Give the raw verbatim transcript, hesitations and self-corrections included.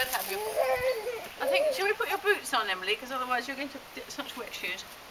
better have your... I think, shall we put your boots on, Emily? Because otherwise you're going to get such wet shoes.